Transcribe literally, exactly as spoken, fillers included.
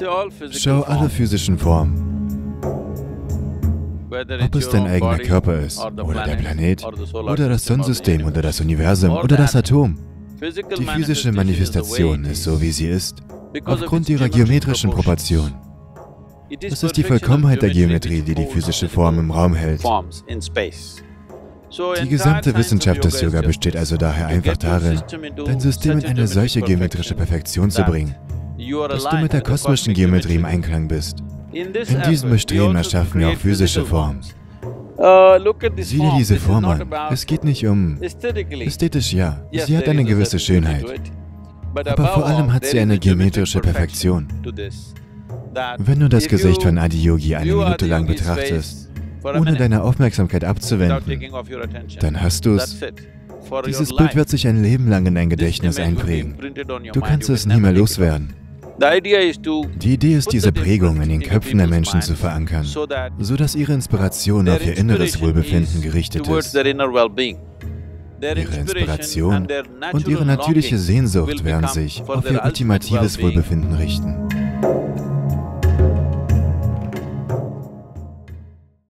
Schau alle physischen Formen. Ob es dein eigener Körper ist, oder der Planet, oder das Sonnensystem, oder das Universum, oder das Atom. Die physische Manifestation ist so, wie sie ist, aufgrund ihrer geometrischen Proportion. Es ist die Vollkommenheit der Geometrie, die die physische Form im Raum hält. Die gesamte Wissenschaft des Yoga besteht also daher einfach darin, dein System in eine solche geometrische Perfektion zu bringen, dass du mit der kosmischen Geometrie im Einklang bist. In diesem Bestreben erschaffen wir auch physische Formen. Sieh dir diese Form an. Es geht nicht um... Ästhetisch ja, sie hat eine gewisse Schönheit. Aber vor allem hat sie eine geometrische Perfektion. Wenn du das Gesicht von Adiyogi eine Minute lang betrachtest, ohne deine Aufmerksamkeit abzuwenden, dann hast du es. Dieses Bild wird sich ein Leben lang in dein Gedächtnis einprägen. Du kannst es nie mehr loswerden. Die Idee ist, diese Prägung in den Köpfen der Menschen zu verankern, sodass ihre Inspiration auf ihr inneres Wohlbefinden gerichtet ist. Ihre Inspiration und ihre natürliche Sehnsucht werden sich auf ihr ultimatives Wohlbefinden richten.